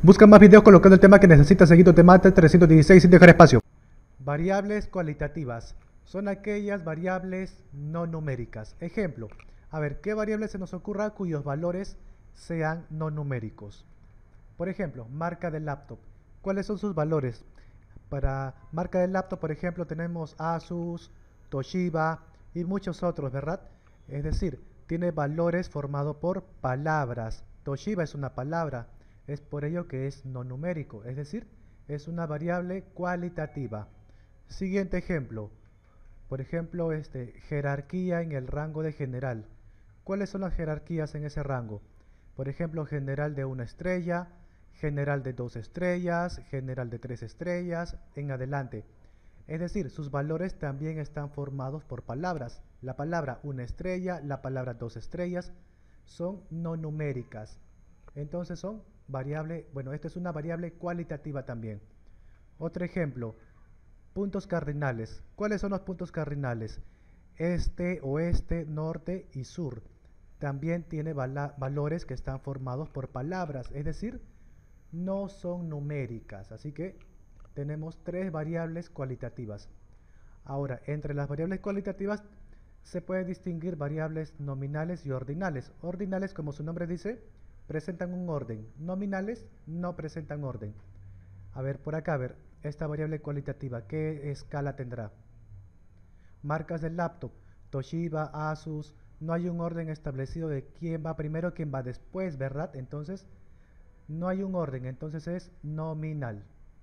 Busca más videos colocando el tema que necesitas, seguido temate 316 sin dejar espacio. Variables cualitativas son aquellas variables no numéricas. Ejemplo, a ver, ¿qué variable se nos ocurra cuyos valores sean no numéricos? Por ejemplo, marca del laptop. ¿Cuáles son sus valores? Para marca del laptop, por ejemplo, tenemos Asus, Toshiba y muchos otros, ¿verdad? Es decir, tiene valores formados por palabras. Toshiba es una palabra, es por ello que es no numérico, es decir, es una variable cualitativa. Siguiente ejemplo, por ejemplo, jerarquía en el rango de general. ¿Cuáles son las jerarquías en ese rango? Por ejemplo, general de 1 estrella, general de 2 estrellas, general de 3 estrellas, en adelante. Es decir, sus valores también están formados por palabras. La palabra 1 estrella, la palabra 2 estrellas, son no numéricas. Entonces son variable, bueno, esta es una variable cualitativa también. Otro ejemplo, puntos cardinales. ¿Cuáles son los puntos cardinales? Este, oeste, norte y sur. También tiene valores que están formados por palabras, es decir, no son numéricas. Así que tenemos tres variables cualitativas. Ahora, entre las variables cualitativas se puede distinguir variables nominales y ordinales. Ordinales, como su nombre dice, presentan un orden. Nominales no presentan orden. A ver, por acá, a ver, esta variable cualitativa, ¿qué escala tendrá? Marcas del laptop, Toshiba, Asus, no hay un orden establecido de quién va primero, quién va después, ¿verdad? Entonces, no hay un orden, entonces es nominal.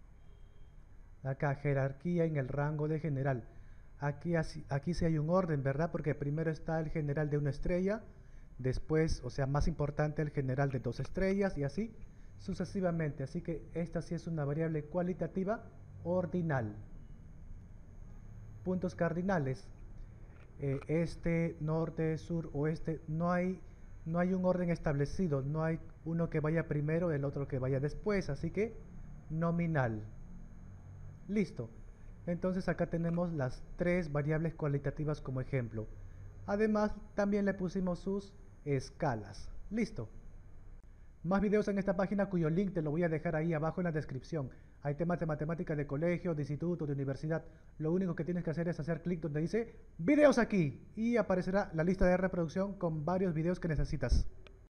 Acá, jerarquía en el rango de general. Aquí sí hay un orden, ¿verdad? Porque primero está el general de 1 estrella, después, o sea, más importante el general de 2 estrellas y así sucesivamente. Así que esta sí es una variable cualitativa ordinal. Puntos cardinales. Este, norte, sur, oeste, no hay un orden establecido, no hay uno que vaya primero, el otro que vaya después, así que nominal. Listo. Entonces acá tenemos las tres variables cualitativas como ejemplo. Además, también le pusimos sus escalas. Listo. Más videos en esta página cuyo link te lo voy a dejar ahí abajo en la descripción. Hay temas de matemáticas de colegio, de instituto, de universidad. Lo único que tienes que hacer es hacer clic donde dice videos aquí y aparecerá la lista de reproducción con varios videos que necesitas.